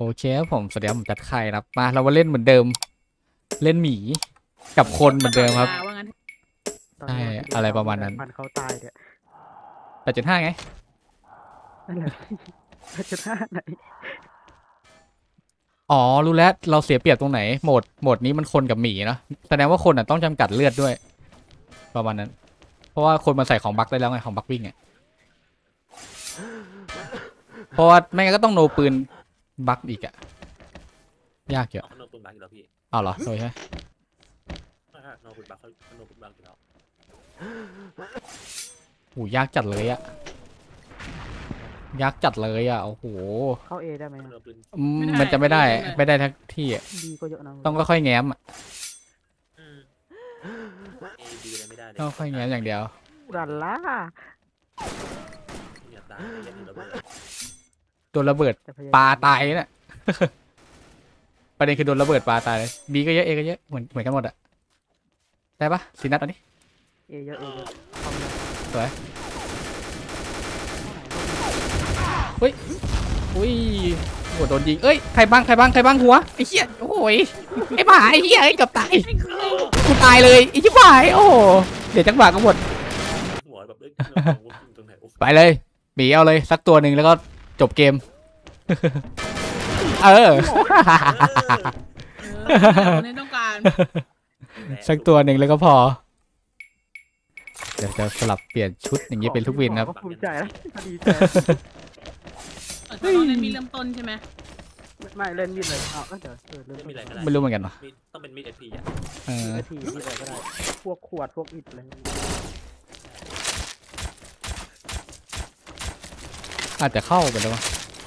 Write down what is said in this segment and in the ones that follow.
โอเคครับผมสวัสดีครับผมจัดไข่ครับมาเรามาเล่นเหมือนเดิมเล่นหมีกับคนเหมือนเดิมครับใช่อะไรประมาณนั้นมันเขาตายเนี่ย 8.5ไงนั่นแหละจะท่าไหนอ๋อรู้แล้วเราเสียเปรียบตรงไหนโหมดนี้มันคนกับหมีเนาะแสดงว่าคนอ่ะต้องจำกัดเลือดด้วยประมาณนั้นเพราะว่าคนมันใส่ของบั๊กได้แล้วไงของบั๊กวิ่งอ่ะเพราะว่าไม่งั้นก็ต้องโนปืนบั๊กอีกอ่ะยากเยอะโนบุญบักอยู่แล้วพี่เอาเหรอโดยใช่โนบุญบักเขาโนบุญบักอยู่แล้วโหยากจัดเลยอ่ะยากจัดเลยอ่ะโอ้โหเข้าเอได้ไหมโนบุญมันจะไม่ได้ทั้งที่อ่ะดีก็เยอะนะต้องค่อยๆแง้มอ่ะเอดีเลยไม่ได้เลยต้องค่อยแง้มอย่างเดียวรันล่าอย่าตายอย่าถึงระเบิดโดนระเบิดปลาตายน่ะ ประเด็นคือโดนระเบิดปลาตายเลยบีก็เยอะเอก็เยอะเหมือนกันหมดอะได้ปะสีนัดอันนี้เอเยอะเอเยอะสวยเฮ้ยอุ้ยโหโดนยิงเอ้ยใครบ้างหัวไอ้เหี้ยโอ้ยไอ้บ้าไอ้เหี้ยไอ้กับตายกูตายเลยไอ้ชิบหายโอ้เดี๋ยวจังหวะก็หมดหัวแบบตรงไหนไปเลยบีเอาเลยสักตัวหนึ่งแล้วก็จบเกม เออในต้องการสักตัวหนึ่งแล้วก็พอเดี๋ยวจะสลับเปลี่ยนชุดอย่างนี้เป็นทุกวินครับก็ภูมิใจแล้วดีใจตอนนั้นมีเริ่มต้นใช่ไหมไม่เล่นมีดเลยเอาเดี๋ยวเริ่มมีอะไรก็ได้ไม่รู้เหมือนกันวะต้องเป็นมีดเอพีอ่ะเออนาทีมีอะไรก็ได้พวกขวดพวกอิฐอะไรอาจจะเข้าไปแล้วมั้ง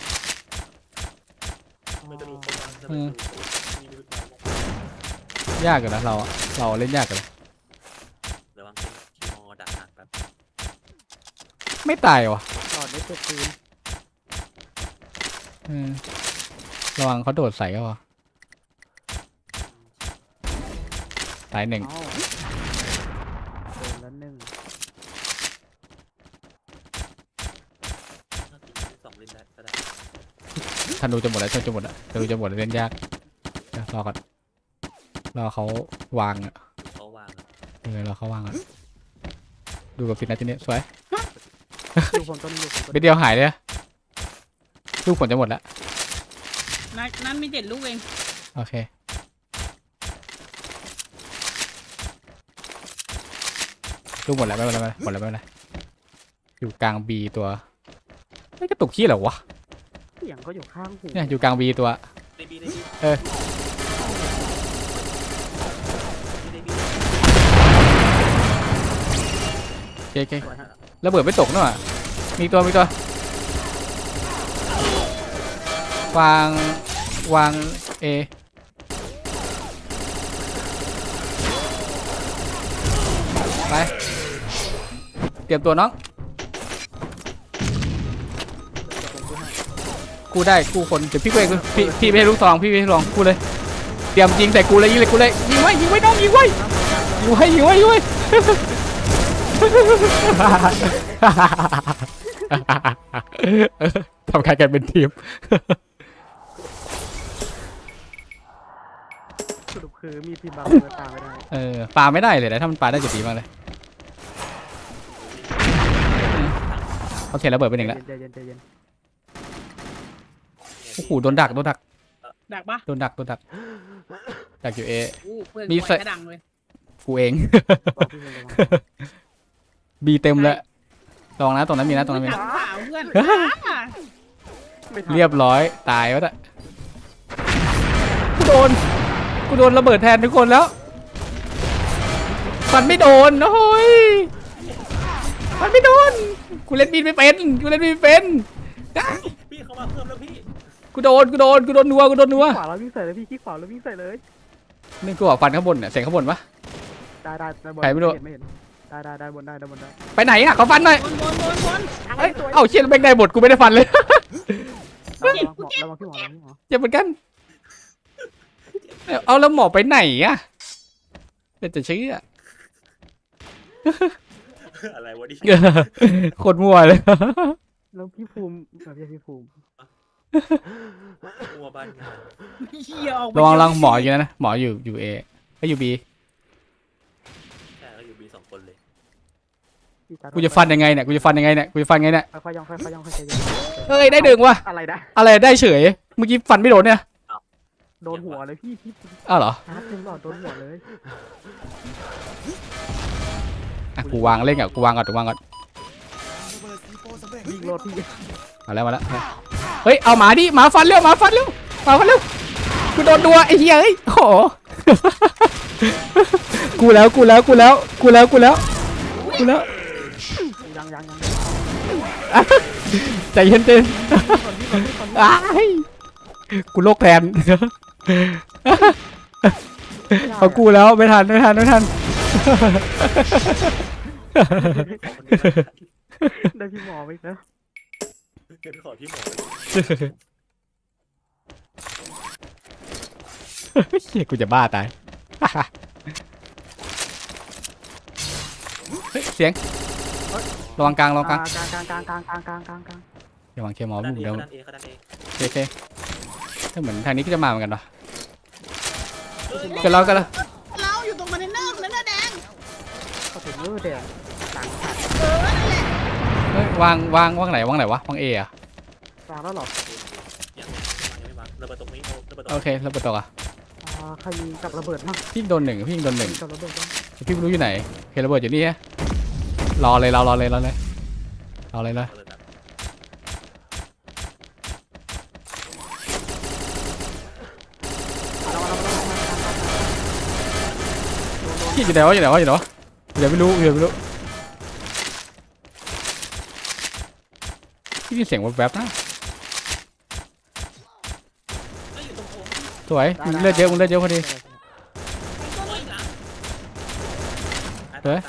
ไม่จะดูคนจะดูมีดูยากกันนะเราเล่นยากกันเลยระวังคีมอดักหักแบบไม่ตายวะหลอดได้เจ็ดคืนเออระวังเขาโดดใส่ก็พอตายหนึ่งโดนแล้วหนึ่งสองเล่นได้ก็ได้ธนูจะหมดแล้วธนูจะหมดแล้วเล่นยากเดี๋ยวรอก่อนรอเขาวางอ่ะเขาวางรอเขาวางอ่ะดูกับฟิตนะทีนี้สวยดูผลต้นลูกเบ็ดเดียวหายเลยลูกผลจะหมดแล้วนั้นมี7 ลูกเองโอเคลูกหมดแล้วไม่เป็นไรหมดแล้วไม่เป็นไรอยู่กลางบีตัวไม่กระตุกขี้เหรอวะเสียงก็อยู่ข้างหูเนี่ยอยู่กลางบีตัวได้บีโอเคระเบิดไม่ตกเนอะมีตัววางเอไปเตรียมตัวน้องกูได้กูคนเดี๋ยวพี่กูเองพี่ไม่ให้ลูกซองพี่ไม่ให้ลองกูเลยเตรียมยิงใส่กูเลยยิงไว้น้องยิงไว้ทำการกันเป็นทีมสรุปคือมีทีมบาร์ตามไม่ได้ปาไม่ได้เลยนะถ้ามันปาได้จะดีมากเลยโอเคระเบิดไปหนึ่งแล้วใจเย็นโอ้โหโดนดักดักปะดักอยู่เอเพื่อนมีมีใส่กระดังเลยกูเอง บีเต็มแล้วลองนะตรงนั้นมีนะขาวเพื่อนเรียบร้อยตายวะเนี่ยกูโดนระเบิดแทนทุกคนแล้วฟันไม่โดนโอ้ยฟันไม่โดนกูเล่นมีดไม่เป็นพี่เขามาเพิ่มแล้วพี่กูโดนนัวขวาแล้ววิ่งใส่เลยพี่ขี้ขวาแล้ววิ่งใส่เลยนี่กูบอกฟันข้างบนเนี่ยเสียงข้างบนปะได้บนใครไม่รู้ไม่เห็นได้บนได้ไปไหนอะเขาฟันหน่อยบนเอ้าเชี่ยแม่งได้หมดกูไม่ได้ฟันเลยระวังพี่หมอเจ็บเหมือนกันเอาแล้วหมอไปไหนอะเป็นจะเชื่ออะไรวะดิโคตรมั่วเลยแล้วพี่ภูมิพี่ภูมิกลัวบ้านงานเหี้ยออกระวังหมออยู่นะหมออยู่เอก็อยู่บีแค่ก็อยู่บี2 คนเลยกูจะฟันยังไงเนี่ยกูจะฟันยังไงเนี่ยค่อยๆย่องค่อยๆย่องค่อยๆย่องเอ้ยได้ดึงว่ะอะไรนะอะไรได้เฉยเมื่อกี้ฟันไม่โดนเนี่ยโดนหัวเลยพี่อ้าวเหรอนัดหนึ่งหลอดโดนหัวเลยอ่ะกูวางเล่นอ่ะกูวางก่อนยิงโลดพี่มาแล้วเฮ้ยเอาหมาดิหมาฟันเร็วกูโดนดัวไอ้เหี้ยเอ้ยโอ้โหกูแล้วยังใจเย็นอ้ายกูโลกแทนเอากูแล้วไม่ทันได้พี่หมอไปแล้วเดี๋ยวไปขอพี่หมอเฮียกูจะบ้าตายเฮ้ยเสียงระวังกลางกลางอย่าวางเคมอลด้านมึงเอเดี๋ยวด้านเอเขาด้านเอโอเคถ้าเหมือนทางนี้ก็จะมาเหมือนกันปะกันแล้วเราอยู่ตรงคอนเทนเนอร์นั่นน่ะแดงก็ถึงมือเดียวหลังขาดนั่นแหละเฮ้ยวางไหนวะวางเออะวางแล้วหรอยังไม่มาระเบิดตรงนี้ระเบิดตรงโอเคแล้วประตูอะใครยิงกับระเบิดบ้างพี่โดนหนึ่งกับระเบิดบ้างพี่ไม่รู้อยู่ไหนโอเคระเบิดอยู่นี่ฮะรอเลยนะระเบิดแบบพี่อยู่ไหนวะเดี๋ยวไม่รู้พี่ได้ยินเสียงแวบๆนะสวยมึงเลือดเยอะพอดี เฮ้ย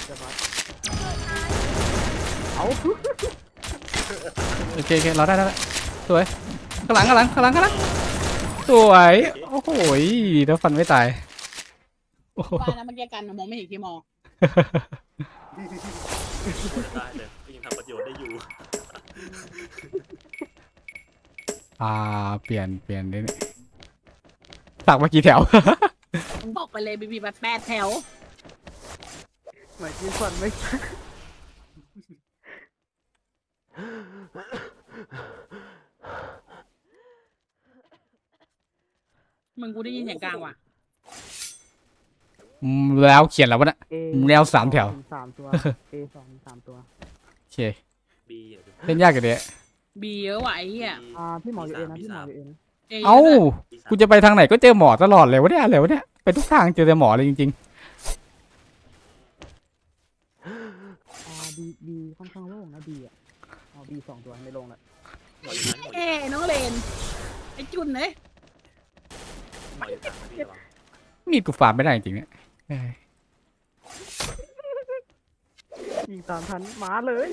เอาโอเคเราได้สวยข้างหลังสวยโอ้โหแล้วฟันไม่ตายโอ้โหบ้านนะเมื่อกี้กันมองไม่เห็นที่มองได้เลยยังทำประโยชน์ได้อยู่เปลี่ยนได้เนี่ยสักมากี่แถวผมบอกไปเลยบีแบบ8 แถวหมายถึงฟันไม่มึงกูได้ยินอย่างกลางว่ะแล้วเขียนแล้ววะเนี่ย แล้ว3 แถว 3 ตัว A2 3 ตัวโอเคบีเล่นยากกันเนี่ยบีเยอะว่ะไอ้เหี้ยพี่หมออยู่เอนะพี่หมออยู่เอนะเยอะเอ้าด้วยกูจะไปทางไหนก็เจอหมอตลอดเลยวะเนี่ยไปทุกทางเจอแต่หมอเลยจริงบีค่อนข้างโล่งนะบีอ่ะบี2 ตัวไม่ลงละหมออยู่นั้นหมออยู่เอ้น้องเลนไอ้จุนเนี่ยหมออยู่ต่างนะพี่ระวังๆมีดกูฟาร์มไม่ได้จริงๆเนี่ยยิงตามทันมาเลย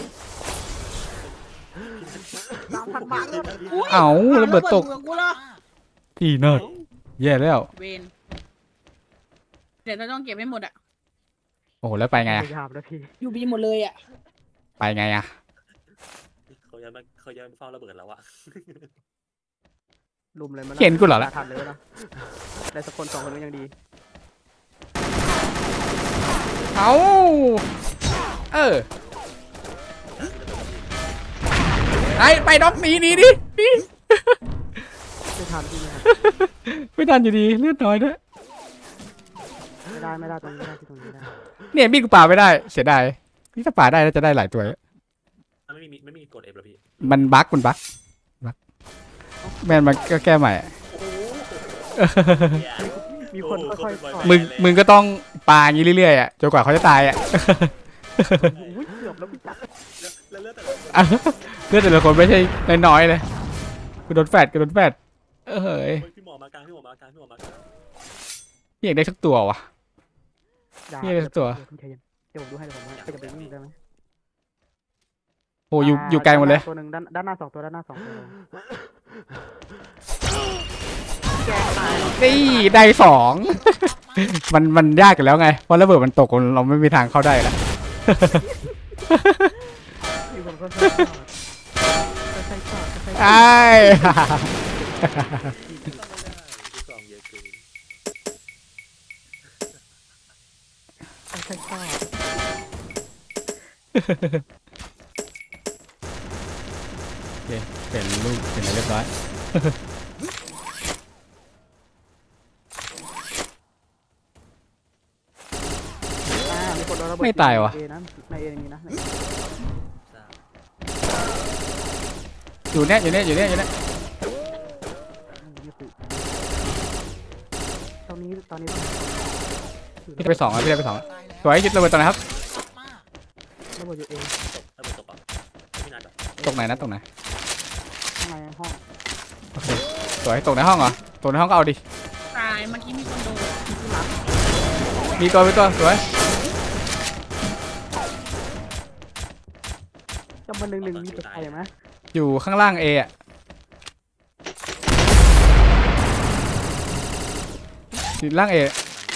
ตามทันมาเลยเอ้าระเบิดตกกูเหรอพี่เนิร์ดแย่แล้วเวนเดี๋ยวเราต้องเก็บให้หมดอ่ะโอ้โหแล้วไปไงพอะยายามแล้วพี่อยู่บีหมดเลยอ่ะไปไงอะเขายังไม่เฝ้าระเบิดแล้วอะลุมเลยมันเห็นกูเหรอละทันเลยนะได้สักคน2 คนก็ยังดีเอ้าไปด็อกหนีดิไม่ทันพี่นะครับไม่ทันอยู่ดีเลือดน้อยด้วยไม่ได้ตรงนี้ไม่ได้ที่ตรงนี้ได้เนี่ยมีดกูป่าไม่ได้เสียดายพี่ถ้าป่าได้แล้วจะได้หลายตัวไม่มีกดเอฟหรอพี่มันบั๊กแมนมันก็แก้ใหม่มีคนค่อยๆมึงก็ต้องปาอย่างนี้เรื่อยๆอ่ะจนกว่าเขาจะตายอ่ะอุ้ยเกือบแล้วพี่จักรแล้วเลือดแต่เพื่อนแต่ละคนไม่ใช่น้อยๆเลยกูโดนแฟดเฮ้ยพี่หมอมากลางพี่อยากได้สักตัววะ นี่เลยตัวเดี๋ยวผมดูให้เดี๋ยวผมให้จะไปวิ่งได้ไหมโอ้อยู่ไกลหมดเลยตัวหนึ่งด้านหน้า2 ตัวด้านหน้า2 ตัวนี่ได้2 มันยากกันแล้วไงเพราะระเบิดมันตกเราไม่มีทางเข้าได้แล้วมีคนค่อยๆไอ้ลูกซองเยอะเกินไอ้ใช่ก็โอเคเป็นลูกเป็นอะไรเรียบร้อยมีคนโดนระเบิดไม่ตายวะเอนะในเอมีนะในทราบอยู่เนี่ยอยู่เนี่ยอยู่เนี่ยอยู่เนี่ยนี่คือตอนนี้พี่ได้ไปสองแล้วพี่ได้ไปสองสวยจุดระเบิดตรงไหนครับระเบิดอยู่เอตกระเบิดตกอ่ะพี่นัดอ่ะตรงไหนนะตรงไหนข้างในห้องโอเคสวยตรงในห้องเหรอตรงในห้องก็เอาดิตายเมื่อกี้มีคนโดนมีตัวสวยจำมัน1-1มีตัวใครไหมอยู่ข้างล่างเออะอยู่ล่างเอ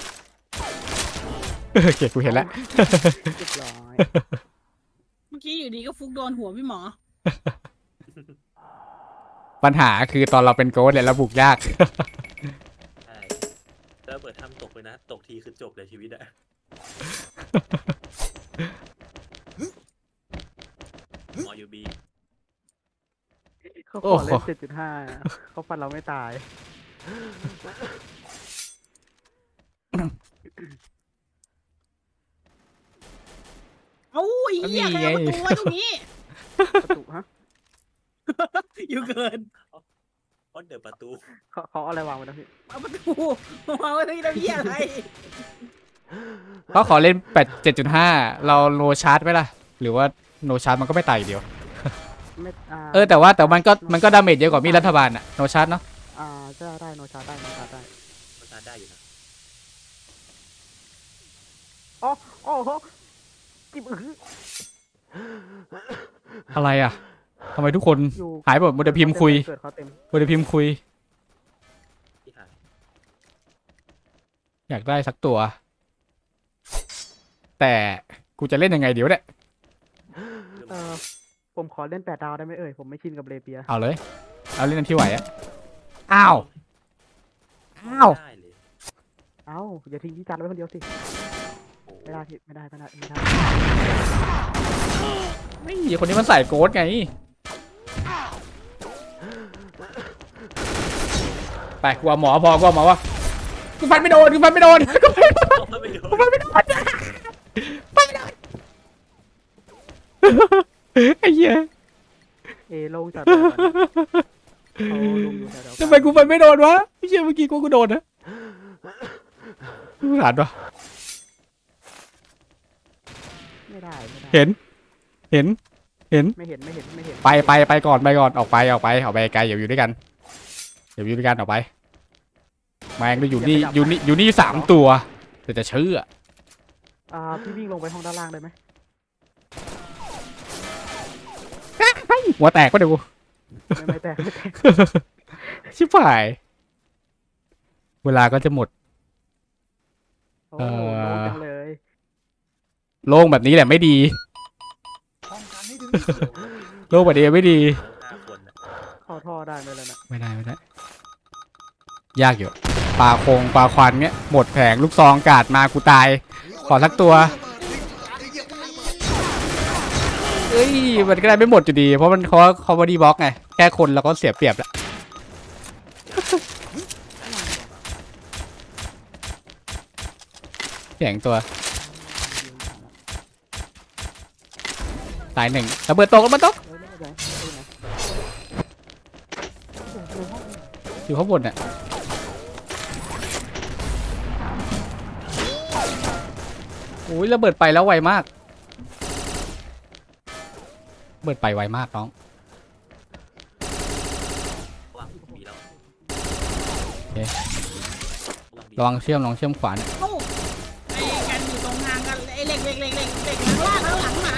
เกลียดกูเห็นแล้วเรียบร้อยเมื่อกี้อยู่ดีก็ฟุกโดนหัวพี่หมอปัญหาคือตอนเราเป็นโกสเนี่ยเราบุกยากใช่แล้วเปิดทำตกเลยนะตกทีคือจบเลยชีวิตอะหมอยูบีเขาขอเล่น7.5เขาฟันเราไม่ตายเอ้าไอ้เหี้ยใครเอาประตูไว้ตรงนี้ประตูฮะอยู่เกินออนเดอร์ประตูเขาอะไรวางไว้นะพี่เอาประตูมาไว้ตรงนี้ทำเหี้ยอะไรเขาขอเล่น7.5เราโนชาร์จไหมล่ะหรือว่าโนชาร์จมันก็ไม่ตายอยู่เดียวไม่แต่มันก็ดาเมจเยอะกว่ามีดรัฐบาลอะโนชาร์จเนาะจะได้โนชาได้ประสานได้อยู่นะโอ้โหจิบอะไรอะทำไมทุกคนอยู่หายไปหมดโมเดลพิมพ์คุยเกิดเขาเต็มโมเดลพิมพ์คุยที่หายอยากได้สักตัว แต่กูจะเล่นยังไงเดี๋ยวเนี่ยผมขอเล่น8 ดาวได้ไหมเอ่ยผมไม่ชินกับเลเปียเอาเลยเอาเล่นที่ไหวอะอ้าวอ้าวได้เลยเอ้าอย่าทิ้งพี่จันไว้คนเดียวสิโอ้ไม่ได้พี่ไม่ได้ไม่มีคนนี้มันใส่โกดไงไปกูเอาหมอพอกูเอาหมอวะกูฟันไม่โดนกูฟันไม่โดนกูฟันไม่โดนเอาไม่โดกูนฟันไม่โดนฟันไม่โดนไอ้เหี้ยเอลงจากเขาลงอยู่แถวๆทำไมกูฟันไม่โดนวะไอ้เหี้ยเมื่อกี้กูโดนนะกูหลานวะไม่ได้เห็นไม่เห็นไปก่อนออกไปไกลอย่าอยู่ด้วยกันออกไปแม่งได้อยู่นี่3 ตัวแต่จะเชื่อพี่วิ่งลงไปห้องด้านล่างได้ไหมหัวแตกปะเดี๋ยวกูไม่แตกชิบหายเวลาก็จะหมดโอ้โหลงจังเลยโล่งแบบนี้แหละไม่ดีโล่งแบบนี้ไม่ดี 5 คนนะเข้าท่อได้ไหมล่ะนะไม่ได้ยากอยู่ปลาโคงปลาควันเนี้ยหมดแผงลูกซองกาดมากูตายขอสักตัวเอ้ยมันก็ได้ไม่หมดอยู่ดีเพราะมันเขาบอดี้บล็อกไงแค่คนเราก็เสียเปรียบแล้วเสียงตัวตาย1ระเบิดตกอยู่ข้างบนน่ะโอ้ยระเบิดไปแล้วไวมากเบิดไปไวมากน้องวางมีแล้วโอเคบีระวังเชื่อมขวาเนี่ยเอ้าไอ้กันอยู่ตรงทางกันไอ้เหล็กข้างล่างแล้วหลังหมา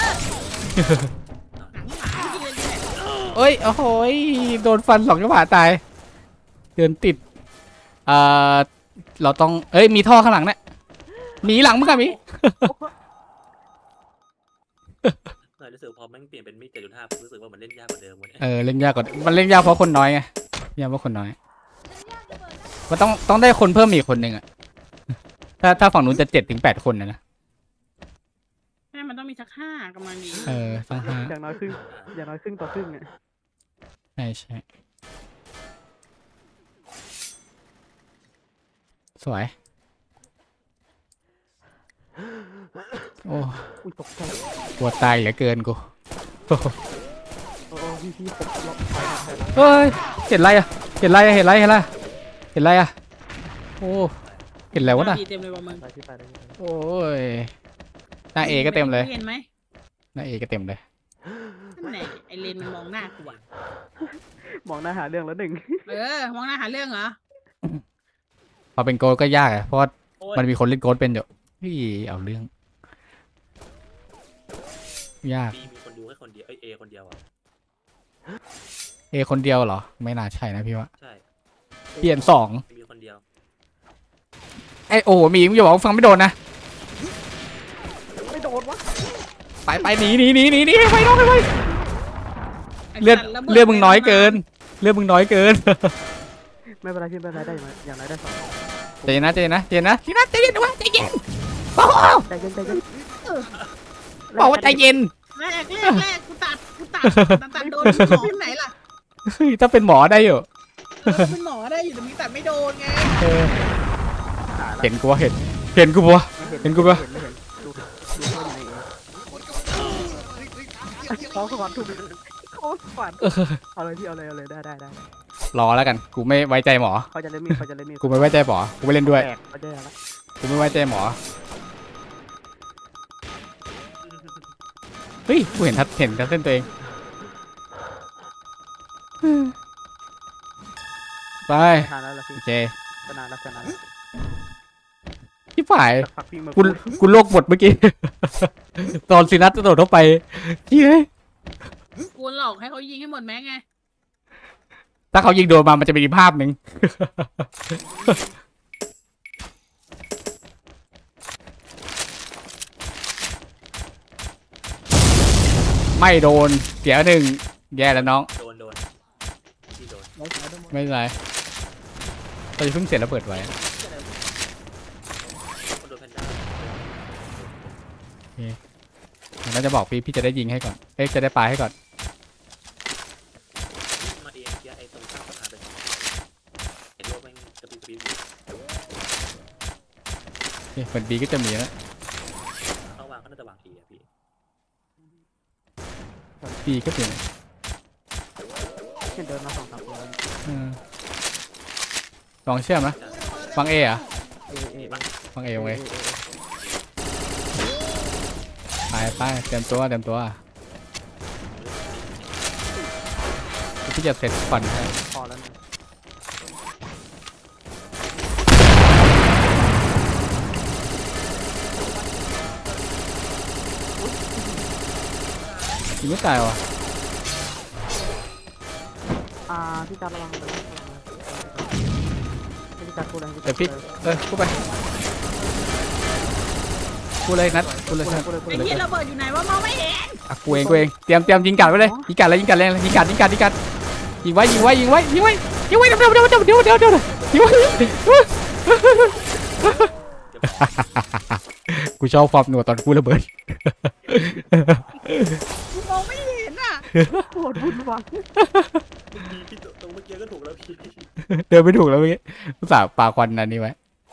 หลังหมาที่เล่นเนี่ยเอ้ยโอ้โหยโดนฟัน2 จังหวะตายเดินติดเราต้องมีท่อข้างหลังเนี่ยหมีหลังมึงกับหมีน่ารู้สึกพอแม่งเปลี่ยนเป็นมีด7.5รู้สึกว่ามันเล่นยากกว่าเดิมวะเนี่ยเล่นยากกว่ามันเล่นยากเพราะคนน้อยไงยากเพราะคนน้อยมันต้องได้คนเพิ่มอีกคนหนึ่งอะถ้าฝั่งนู้นจะ7 ถึง 8 คนนะแม่มันต้องมีสัก5กำลังดีต้องห้าอย่างน้อยครึ่งอย่างน้อยครึ่งต่อครึ่งอ่ะใช่สวยโอ้อุ้ยตกใจปวดตายเหลือเกินกูโอ้พี่ผมล็อกไปไปเฮ้ยเห็นไรอะเห็นไรอะเห็นไรอะโอ้เห็นแล้ววะน่ะดีเต็มเลยว่ะมึงไปที่ไปได้โอ้ยหน้าเอก็เต็มเลยเห็นไหมหน้าเอก็เต็มเลยนั่นไหนไอเลนมันมองหน้ากูอ่ะมองหน้าหาเรื่องแล้วหนึ่งมองหน้าหาเรื่องเหรอพอเป็นโกลก็ยากอะเพราะว่าโอ้ยมันมีคนเล่นโกลเป็นอยู่พี่เอาเรื่องยากบีมีคนดูแค่คนเดียวเอคนเดียวอ่ะเอคนเดียวเหรอไม่น่าใช่นะพี่ว่าใช่เปลี่ยน2 มีคนเดียวโอ้โหมีมึงอย่าบอกว่าฟังไม่โดนนะไม่โดนวะไปหนีไปน้องไปเลือดมึงน้อยเกินเลือดมึงน้อยเกินไม่เป็นไรพี่ไม่เป็นไรได้อย่างไรได้2 ใจเย็นนะใจเย็นด้วยใจเย็นโอ้โหใจเย็นใจเย็นบอกว่าใจเย็นแรกกูตัดโดนหมอที่ไหนล่ะเฮ้ยถ้าเป็นหมอได้อยู่เป็นหมอได้อยู่แต่มึงตัดไม่โดนไงเห็นกูวะเห็นกูปะ เห็นกูปะไม่เห็นดูเขาอยู่ในเขาสวรรค์ถูกเขาสวรรค์เอาเลยพี่เอาเลยได้รอแล้วกันกูไม่ไว้ใจหมอเขาจะเล่นมีดกูไม่ไว้ใจหมอกูไม่เล่นด้วยแตกเขาจะแล้วกูไม่ไว้ใจหมอเฮ้ยกูเห็นทัดเส้นตัวเองไปชนะแล้วพี่โอเคชนะแล้วที่ฝ่ายสักพักพี่มากูโลกหมดเมื่อกี้ ตอนซีนัทจะโดดเข้าไปเฮ้ยกูหลอกให้เขายิงให้หมดแม็กไงถ้าเขายิงโดนมามันจะเป็นอีกภาพหนึ่ง ไม่โดนเสีย1แย่แล้วน้องโดนที่โดนไม่เป็นไรเราจะเพิ่งเสร็จแล้วเปิดไว้คนโดนแพนด้าผมน่าจะบอกพี่จะได้ยิงให้ก่อนจะได้ปาให้ก่อนมาเองเกียไอ้ตรงข้ามประธานเป็นเห็นว่าแม่งกระปิบอยู่เหมือนบีก็จะมีแล้วเขาวางก็น่าจะวางทีอ่ะพี่บีก็เป็นเห็นเดินมา2-3ตัวลองเชื่อมนะฟังเออะเอฟังเอไว้ไปเต็มตัวพี่จะเสร็จก่อนให้พอแล้วนะยิงไม่ตายว่ะพี่การระวังเลยพี่การพูดอะไรเดี๋ยวพี่พูดไปพูดเลยนัดพูดเลยไอ้เหี้ยระเบิดอยู่ไหนวะมองไม่เห็นกูเองเตรียมยิงกัดไว้เลยยิงกัดยิงไว้ยิงไว้เดี๋ยวกูชอบความหนวดตอนกูระเบิดกูมองไม่เห็นอ่ะปวดวุ่นวายพี่ตรงเมื่อกี้ก็ถูกแล้วพี่เดินไม่ถูกแล้วเมื่อกี้อุตส่าห์ปาควันอันนี้ไว้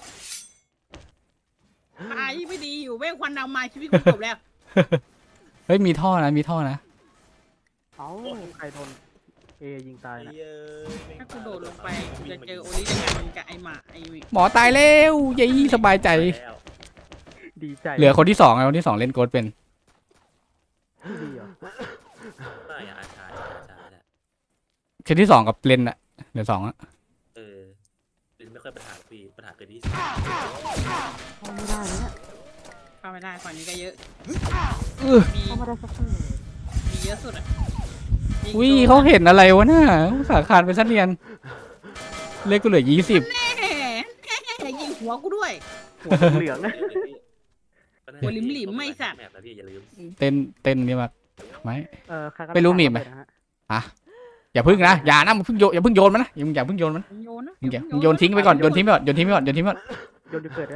ตายไม่ดีอยู่เว้ยควันดำมาชีวิตกูจบแล้วเฮ้ยมีท่อนะเอ้าใครโดนยิงตายนะถ้ากูโดดลงไปกูจะเจอโอลิด้วยกันกับไอหมาไอหมอตายแล้วเย้สบายใจดีใจเหลือคนที่2ไงคนที่2เล่นโกดเป็นดีเหรอไม่อาชาเนี่ยคนที่2กับเลนอะเหลือ2อะไม่ค่อยปัญหาพี่ปัญหาเกิดที่ไม่ได้เนี่ยเข้าไม่ได้ฝั่งนี้ก็เยอะ มีเข้ามาได้สักทีมีเยอะสุดอ่ะอุ้ยเขาเห็นอะไรวะน่ะสาคารเป็นชั้นเรียนเลขกูเหลือ20 แน่ยิงหัวกูด้วยหัวเหลืองนะหัวหลิมๆไม่สัตว์แมปนะพี่อย่าลืมเต้นนี่มาไม่ใครก็ไม่รู้มีไหมนะฮะอย่าพึ่งนะอย่านะมึงเพิ่งอย่าเพิ่งโยนมันนะอย่าเพิ่งโยนมันโยนนะมึงโยนทิ้งไปก่อนโยนทิ้งไปก่อนโยนทิ้งไปก่อนโยนทิ้งไปก่อนโยนจะเกิดได้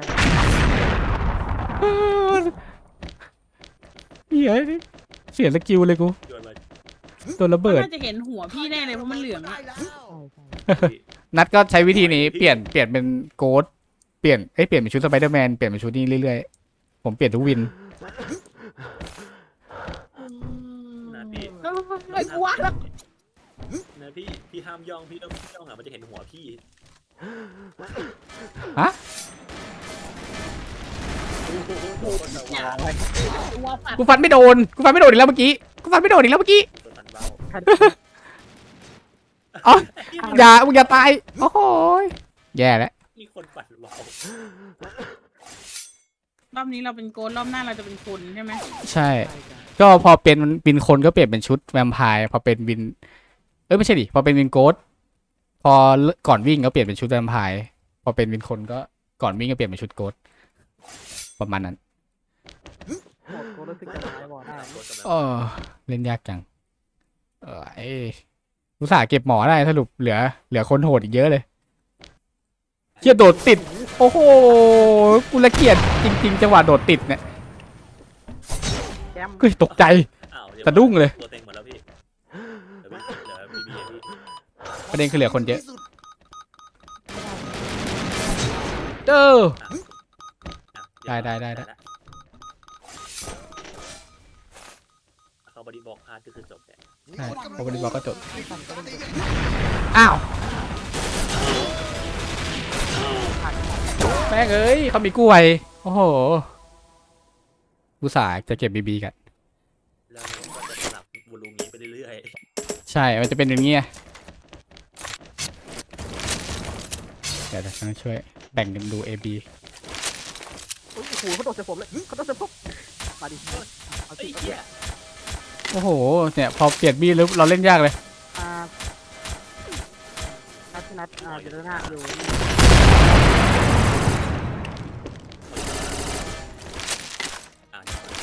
เหี้ยเสียสกิลเลยกูโยนมาโดนระเบิดน่าจะเห็นหัวพี่แน่เลยเพราะมันเหลืองอะพี่นัดก็ใช้วิธีนี้เปลี่ยนเป็นโกดเปลี่ยนเป็นชุดสไปเดอร์แมนเปลี่ยนเป็นชุดนี้เรื่อยๆผมเปลี่ยนทุกวินนะพี่ไอ้กูว่าแล้วนะพี่ห้ามย่องพี่ต้องย่องอ่ะมันจะเห็นหัวพี่ฮะโอ้โหคนแบบว่าตัวสัตว์กูฟันไม่โดนอีกแล้วเมื่อกี้กูฟันไม่โดนอีกแล้วเมื่อกี้ตัวตันเบาอ๋อมึงอย่าตายโอ้โหแย่แล้วมีคนปัดเบารอบนี้เราเป็นโกนรอบหน้าเราจะเป็นคนใช่ไหมใช่ ก็พอเป็นวินคนก็เปลี่ยนเป็นชุดแวมไพร์พอเป็นวินไม่ใช่ดิพอเป็นวินโกดพอก่อนวิ่งก็เปลี่ยนเป็นชุดแวมไพร์พอเป็นวินคนก็ก่อนวิ่งก็เปลี่ยนเป็นชุดโกดประมาณนั้นหมดกูรู้สึกจะตายบ่อได้ตัวกำลังเออเล่นยากจังอุตส่าห์เก็บหมอได้สรุปเหลือคนโหดอีกเยอะเลยเฮียโดดติดโอ้โหกูละเกียดจริงๆจังหวะโดดติดเนี่ยแจมกูตกใจอ้าวเดี๋ยวสะดุ้งเลยตัวเต็งหมดแล้วพี่เหลือบีบีพี่ประเด็นคือเหลือคนเยอะเอออ่ะได้เข้าบอดี้บล็อกพลาดก็คือจบแหละใช่พอบริบอกก็จบอ้าวแม่งเอ้ยเขามีกู้ไวโอ้โหอุตส่าห์จะเก็บบีบีกันแล้วมันก็จะสลับวอลลุ่มนี้ไปเรื่อยใช่มันจะเป็นอย่างเงี้ยเดี๋ยวฉันช่วยแบ่งกันดู AB โอ้โหเขาโดนใส่ผมเลยเขาโดนใส่ผมมาดิเอาๆไอ้สิเหี้ยโอ้โหเนี่ยพอเปลี่ยนบีแล้วเราเล่นยากเลยนัดเดี๋ยวหน้าอยู่อ่ะ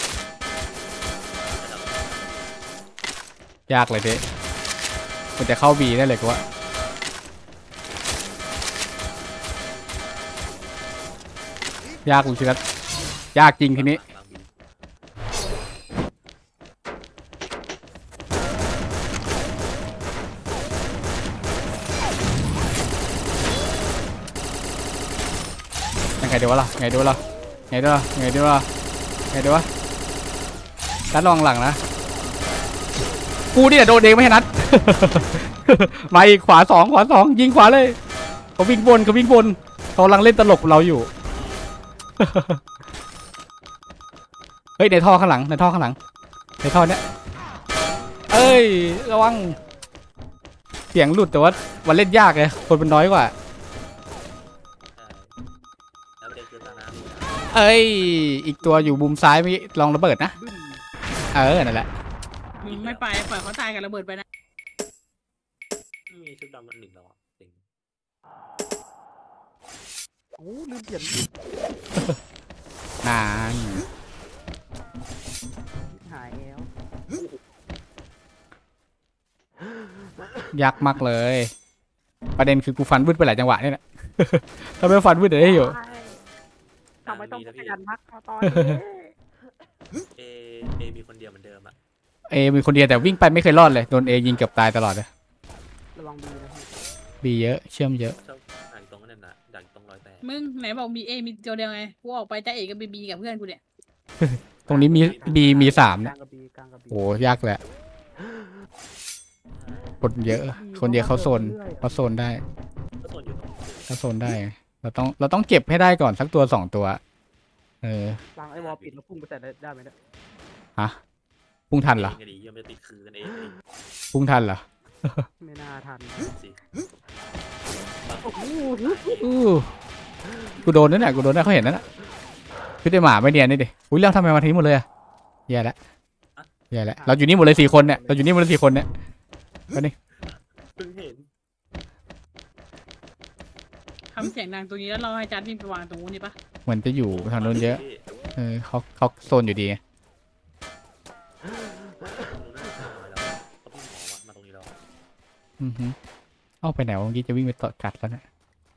ยากเลยเด้มันจะเข้าบีได้เลยกูว่ายากกูชิรัตยากจริงทีนี้ ยังไงดีวะล่ะไงดีวะล่ะไงดีวะไงดีวะไงดีวะนัดลองหลังนะกูนี่แหละโดนเองไม่ให้นัด มาอีกขวาสองยิงขวาเลยเขาวิ่งบนเขากำลังเล่นตลกเราอยู่ เฮ้ยในท่อข้างหลังในท่อเนี้ยเอ้ยระวังเสียงหลุดแต่ว่าวันเล่นยากเลยคนมันน้อยกว่าแล้วประเด็นคือตาน้เอ้ยอีกตัวอยู่มุมซ้ายเมื่อกี้ลองระเบิดนะนั่นแหละมึงไม่ไปปล่อยเขาตายกับระเบิดไปนะำมีชุดดำอันหนึ่งแล้วอ่ะเต็งโอ้ลืมเปลี่ยนนานหายแล้วยากมากเลย ประเด็นคือกูฟันวืดไปหลายจังหวะนี่แหละ ถ้าไม่ฟันวืดเดี๋ยวได้อยู่ทำไมต้องขยันพักตอนเนี้อมีคนเดียวเหมือนเดิมอ่ะมีคนเดียวแต่วิ่งไปไม่เคยรอดเลยโดนเอยิงเกือบตายตลอดเลยระวังดีนะบีเยอะเชื่อมเยอะชอบด่างตรงนั้นน่ะด่างตรงรอยแตกมึงไหนบอกมีเอมีตัวเดียวไงกูออกไปจ้าเอกกับบีบีกับเพื่อนกูเนี่ยตรงนี้มีบีมี3 กลาเนี่ยงกระบีกลางกระบีโอ้ยากแหละคนเยอะเขาโซนได้ก็ส่วนอยู่ตรงนี้เขาโซนได้เราต้องเก็บให้ได้ก่อนสักตัว2ตัวกลางไอ้วอลปิดแล้วพุ่งไปแต่ได้ไหมเนี่ยฮะพุ่งทันเหรอกันดียังไม่ติดคือกันเองพุ่งทันเหรอไม่น่าทันสิโอ้โหกูโดนนั่นแหละเขาเห็นนั่นแหละพี่ได้หมาไม่เนียนนี่ดิอุ้ยแล้วทำไมมาทิ้งหมดเลยอะแย่แล้วเราอยู่นี่หมดเลย4 คนเนี่ยก็นี่เพิ่งเห็นทำเสียงดังตรงนี้แล้วเราให้จัดวิ่งไปวางตรงนู้นนี่ปะเหมือนจะอยู่ทางโน้นเยอะเขาโซนอยู่ดีอือฮึเอาไปไหนวะเมื่อกี้จะวิ่งไปต่อกัดแล้วเนี่ย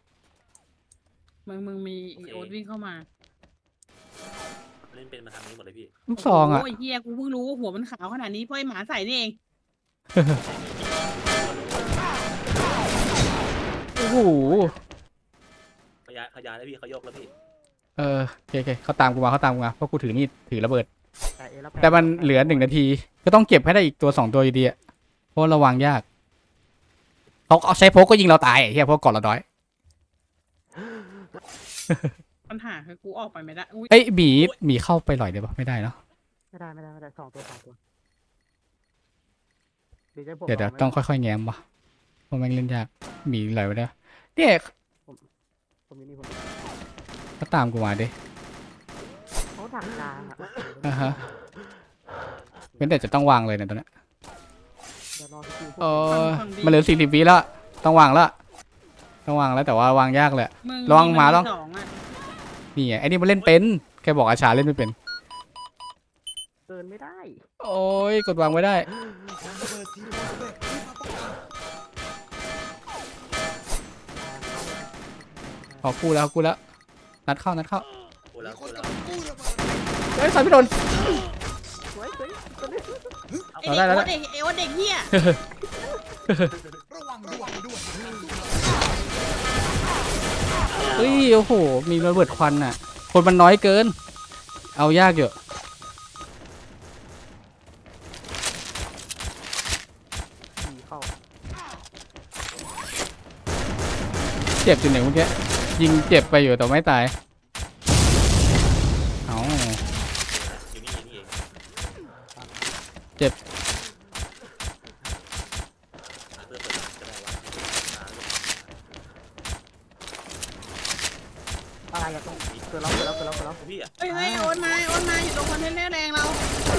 มึงมีโอ๊ตวิ่งเข้ามาเล่นเป็นมาทางนี้หมดเลยพี่ลูกซองอ่ะโอ้ยเฮียกูเพิ่งรู้ว่าหัวมันขาวขนาดนี้เพราะไอ้หมาใส่นี่เองโอ้โหขยายแล้วพี่เขายกแล้วพี่โอเคเขาตามกูมาเพราะกูถือนี่ถือระเบิดแต่เอแล้วแต่มันเหลือ1 นาที ก็ต้องเก็บให้ได้อีกตัว2 ตัวอยู่ดีอะเพราะระวังยากเขาเอาใช้โพกก็ยิงเราตายไอ้เหี้ยเพราะก่อนเราน้อยปัญหาคือกูออกไปไม่ได้อุ้ยเอ้ยหมีเข้าไปหล่อยได้ปะไม่ได้เนาะไม่ได้2 ตัวเดี๋ยวจะผมเดี๋ยวต้องค่อยๆแง้มวะเพราะแม่งเล่นยากหมีหล่อยไปได้เนี่ยผมอยู่นี่ผมเขาตามกูมาดิเขาดักกลางอ่ะอ่าฮะเป็นแต่จะต้องวางเลยนะตอนนี้เดี๋ยวรอสกิลเออมันเหลือ40 วิแล้วต้องวางแล้วแต่ว่าวางยากเลยมึงลองมาลองสองอะนี่ไงไอ้นี่มันเล่นเป็นแกบอกอาชาเล่นไม่เป็นเกินไม่ได้โอ้ยกดวางไว้ได้ขอกู้แล้วนัดเข้ากูแล้วเฮ้ยใส่ไม่โดนสวยไอ้เอาเด็กได้โอ๊ตไอ้โอ๊ตเด็กเฮียเฮ้ยโอ้โหมีระเบิดควันอ่ะคนมันน้อยเกินเอายากอยู่ดีเข้าเจ็บจนไหนเมื่อกี้ยิงเจ็บไปอยู่แต่ไม่ตายเอาอยู่นี่เองเจ็บเพื่อเปิดจะได้วะอะไรอะต้องเกินแล้วพี่อ่ะเฮ้ยโอ๊ตมาอยู่ตรงคอนเทนเนอร์แดงเรา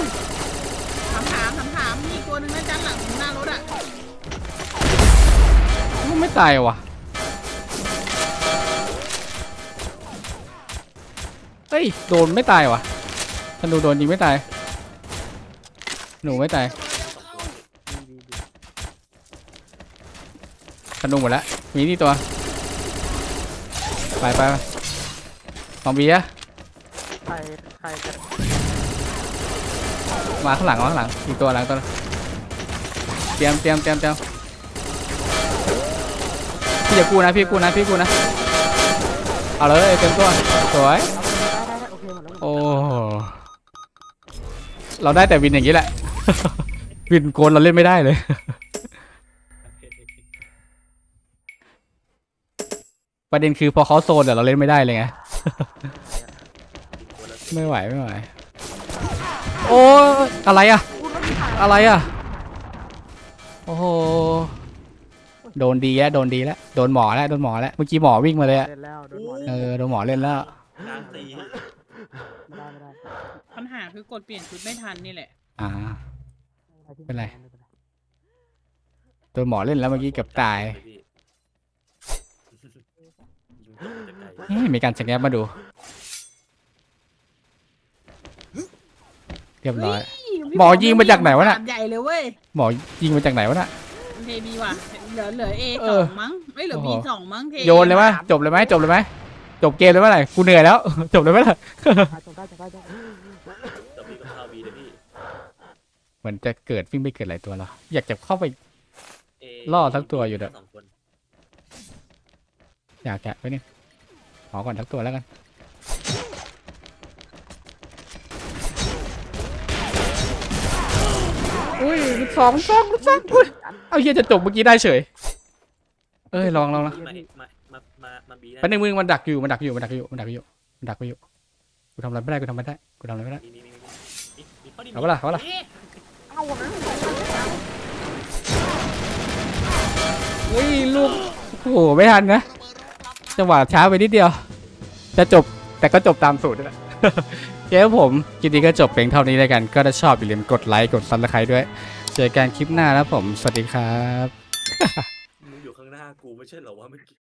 ถามมีตัวหนึ่งนะจันหลังหน้ารถอ่ะไม่ตายว่ะเฮ้ยโดนไม่ตายว่ะธนูโดนยิงไม่ตายหนูไม่ตายดีธนูหมดแล้วมีนี่ตัวไปของเบียร์ใครจะมาข้างหลังอีกตัวหลังตัวเตรียมพี่อย่ากู้นะเอาเลยเต็มตัวสวยได้โอเคหมดแล้วโอ้เราได้แต่วินอย่างนี้แหละ วินโกนเราเล่นไม่ได้เลย ประเด็นคือพอเขาโซนเดี๋ยวเราเล่นไม่ได้เลยไง ไม่ไหวโอ้อะไรอะโอ้โหโดนดีแล้วโดนหมอแล้วเมื่อกี้หมอวิ่งมาเลยอะเล่นแล้วโดนหมอโดนหมอเล่นแล้วกลางตีไม่ได้ปัญหาคือกดเปลี่ยนชุดไม่ทันนี่แหละเป็นไร โดนหมอเล่นแล้วเมื่อกี้เกือบตายมีการสแกนมาดูเรียบร้อย หมอยิงมาจากไหนวะน่ะใหญ่เลยเว้ยหมอยิงมาจากไหนวะน่ะเทบีว่ะเหลือเอสองมั้งไม่เหลือบีสองมั้งเทโยนเลยไหมจบเลยไหมจบเกมเลยไหมกูเหนื่อยแล้ว จบเลยไหมล่ะจบได้ตัวพี่ก็เข้าบีเลยพี่เหมือนจะเกิดวิ่งไปเกิดหลายตัวแล้วอยากจะเข้าไป ล่อทั้งตัวอยู่เด้อ 2 คนอยากแกะไว้นี่ขอก่อนทั้งตัวแล้วกันอุ้ยสองอุ้ยเอาเฮียจะจบเมื่อกี้ได้เฉยลองนะมาบีได้แป๊บนึงมึงมันดักอยู่กูทำอะไรไม่ได้มีข้อดีเอาปะล่ะ อุ้ยลูกโอ้โหไม่ทันนะจังหวะช้าไปนิดเดียวจะจบแต่ก็จบตามสูตรนั่นแหละ เจ้าผมคลิปนี้ก็จบเพียงเท่านี้แล้วกันก็ถ้าชอบอย่าลืมกดไลค์กดซับสไครต์ด้วยเจอกันคลิปหน้านะผมสวัสดีครับมึงอยู่ข้างหน้ากูไม่ใช่เหรอวะเมื่อกี้